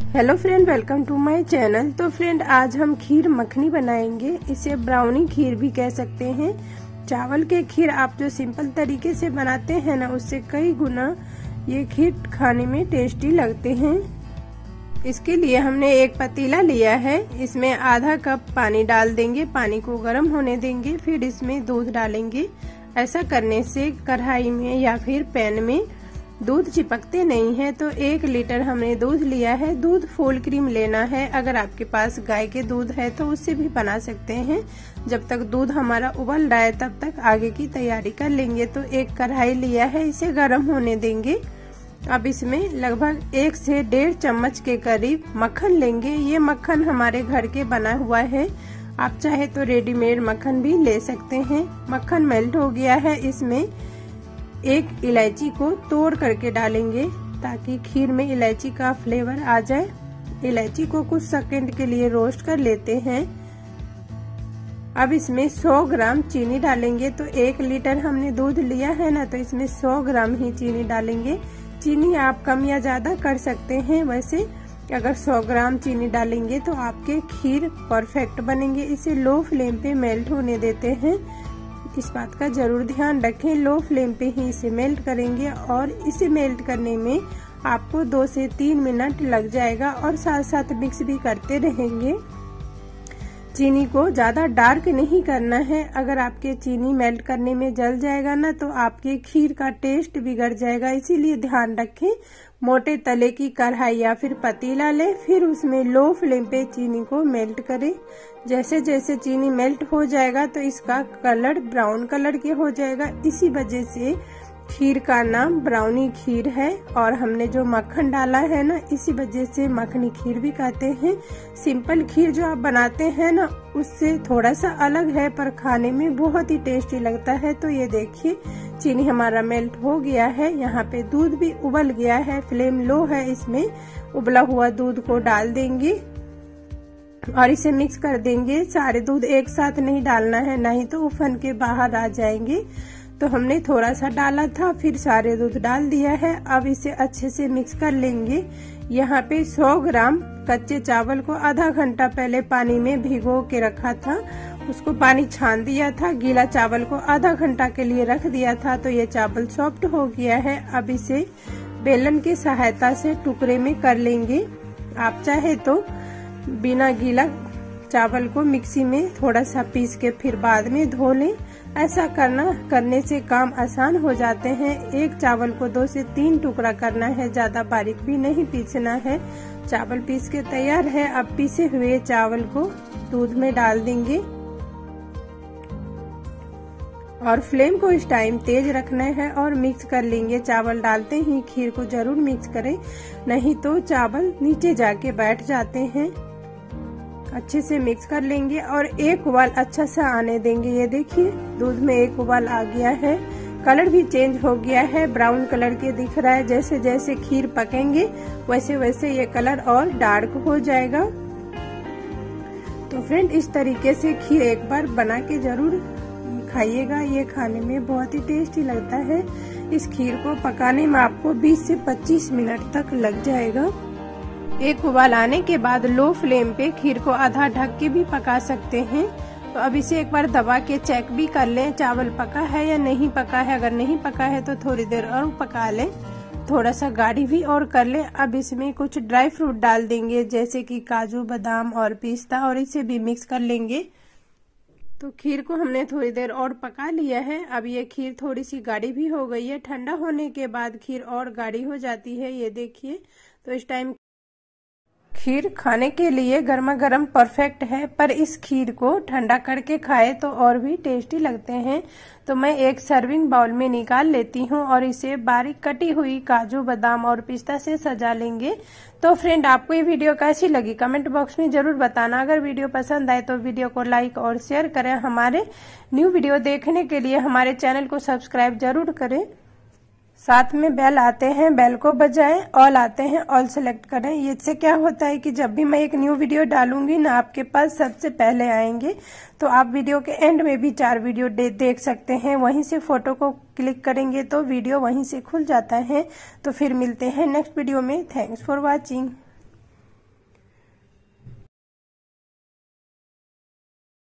Hello friend, welcome to my channel. तो friend, आज हम खीर मखनी बनाएंगे। इसे ब्राउनी खीर भी कह सकते हैं। चावल के खीर आप जो सिंपल तरीके से बनाते हैं ना, उससे कई गुना ये खीर खाने में टेस्टी लगते हैं। इसके लिए हमने एक पतीला लिया है। इसमें आधा कप पानी डाल देंगे। पानी को गर्म होने देंगे, फिर इसमें दूध डालेंगे। ऐसा करने से कढ़ाई में या फिर पैन में दूध चिपकते नहीं है। तो 1 लीटर हमने दूध लिया है। दूध फुल क्रीम लेना है। अगर आपके पास गाय के दूध है तो उससे भी बना सकते हैं। जब तक दूध हमारा उबल रहा है तब तक आगे की तैयारी कर लेंगे। तो एक कढ़ाई लिया है, इसे गर्म होने देंगे। अब इसमें लगभग 1 से 1.5 चम्मच के करीब मक्खन लेंगे। ये मक्खन हमारे घर के बना हुआ है। आप चाहे तो रेडीमेड मक्खन भी ले सकते हैं। मक्खन मेल्ट हो गया है। इसमें 1 इलायची को तोड़ करके डालेंगे ताकि खीर में इलायची का फ्लेवर आ जाए। इलायची को कुछ सेकंड के लिए रोस्ट कर लेते हैं। अब इसमें 100 ग्राम चीनी डालेंगे। तो 1 लीटर हमने दूध लिया है ना, तो इसमें 100 ग्राम ही चीनी डालेंगे। चीनी आप कम या ज्यादा कर सकते हैं। वैसे अगर 100 ग्राम चीनी डालेंगे तो आपके खीर परफेक्ट बनेंगे। इसे लो फ्लेम पे मेल्ट होने देते हैं। इस बात का जरूर ध्यान रखें, लो फ्लेम पे ही इसे मेल्ट करेंगे। और इसे मेल्ट करने में आपको 2 से 3 मिनट लग जाएगा और साथ साथ मिक्स भी करते रहेंगे। चीनी को ज्यादा डार्क नहीं करना है। अगर आपके चीनी मेल्ट करने में जल जाएगा ना, तो आपके खीर का टेस्ट बिगड़ जाएगा। इसीलिए ध्यान रखें। मोटे तले की कढ़ाई या फिर पतीला ले, फिर उसमें लो फ्लेम पे चीनी को मेल्ट करें। जैसे जैसे चीनी मेल्ट हो जाएगा तो इसका कलर ब्राउन कलर के हो जाएगा। इसी वजह से खीर का नाम ब्राउनी खीर है। और हमने जो मक्खन डाला है ना, इसी वजह से मखनी खीर भी कहते हैं। सिंपल खीर जो आप बनाते हैं ना, उससे थोड़ा सा अलग है, पर खाने में बहुत ही टेस्टी लगता है। तो ये देखिए, चीनी हमारा मेल्ट हो गया है। यहाँ पे दूध भी उबल गया है। फ्लेम लो है। इसमें उबला हुआ दूध को डाल देंगे और इसे मिक्स कर देंगे। सारे दूध एक साथ नहीं डालना है, नहीं तो उफन के बाहर आ जाएंगे। तो हमने थोड़ा सा डाला था, फिर सारे दूध डाल दिया है। अब इसे अच्छे से मिक्स कर लेंगे। यहाँ पे 100 ग्राम कच्चे चावल को आधा घंटा पहले पानी में भिगो के रखा था। उसको पानी छान दिया था। गीला चावल को आधा घंटा के लिए रख दिया था। तो ये चावल सॉफ्ट हो गया है। अब इसे बेलन की सहायता से टुकड़े में कर लेंगे। आप चाहे तो बिना गीला चावल को मिक्सी में थोड़ा सा पीस के फिर बाद में धो लें। ऐसा करने से काम आसान हो जाते हैं। एक चावल को 2 से 3 टुकड़ा करना है, ज्यादा बारीक भी नहीं पीसना है। चावल पीस के तैयार है। अब पीसे हुए चावल को दूध में डाल देंगे और फ्लेम को इस टाइम तेज रखना है और मिक्स कर लेंगे। चावल डालते ही खीर को जरूर मिक्स करें, नहीं तो चावल नीचे जाके बैठ जाते हैं। अच्छे से मिक्स कर लेंगे और एक उबाल अच्छा सा आने देंगे। ये देखिए, दूध में एक उबाल आ गया है। कलर भी चेंज हो गया है, ब्राउन कलर के दिख रहा है। जैसे जैसे खीर पकेंगे वैसे वैसे ये कलर और डार्क हो जाएगा। तो फ्रेंड, इस तरीके से खीर एक बार बना के जरूर खाइएगा। ये खाने में बहुत ही टेस्टी लगता है। इस खीर को पकाने में आपको 20 से 25 मिनट तक लग जाएगा। एक उबाल आने के बाद लो फ्लेम पे खीर को आधा ढक के भी पका सकते हैं। तो अब इसे एक बार दबा के चेक भी कर लें, चावल पका है या नहीं पका है। अगर नहीं पका है तो थोड़ी देर और पका लें, थोड़ा सा गाढ़ी भी और कर लें। अब इसमें कुछ ड्राई फ्रूट डाल देंगे, जैसे कि काजू, बादाम और पिस्ता, और इसे भी मिक्स कर लेंगे। तो खीर को हमने थोड़ी देर और पका लिया है। अब ये खीर थोड़ी सी गाढ़ी भी हो गई है। ठंडा होने के बाद खीर और गाढ़ी हो जाती है। ये देखिए, तो इस टाइम खीर खाने के लिए गर्मा गर्म परफेक्ट है, पर इस खीर को ठंडा करके खाए तो और भी टेस्टी लगते हैं। तो मैं एक सर्विंग बाउल में निकाल लेती हूँ और इसे बारीक कटी हुई काजू, बादाम और पिस्ता से सजा लेंगे। तो फ्रेंड, आपको ये वीडियो कैसी लगी कमेंट बॉक्स में जरूर बताना। अगर वीडियो पसंद आए तो वीडियो को लाइक और शेयर करें। हमारे न्यू वीडियो देखने के लिए हमारे चैनल को सब्सक्राइब जरूर करें। साथ में बेल आते हैं, बेल को बजाएं। ऑल आते हैं, ऑल सेलेक्ट करें। इससे क्या होता है कि जब भी मैं एक न्यू वीडियो डालूंगी ना, आपके पास सबसे पहले आएंगे। तो आप वीडियो के एंड में भी 4 वीडियो देख सकते हैं। वहीं से फोटो को क्लिक करेंगे तो वीडियो वहीं से खुल जाता है। तो फिर मिलते हैं नेक्स्ट वीडियो में। Thanks for watching.